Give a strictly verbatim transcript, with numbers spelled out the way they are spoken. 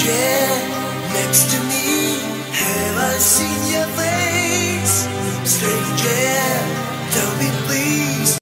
stranger next to me. Have I seen your face? Stranger, tell me please.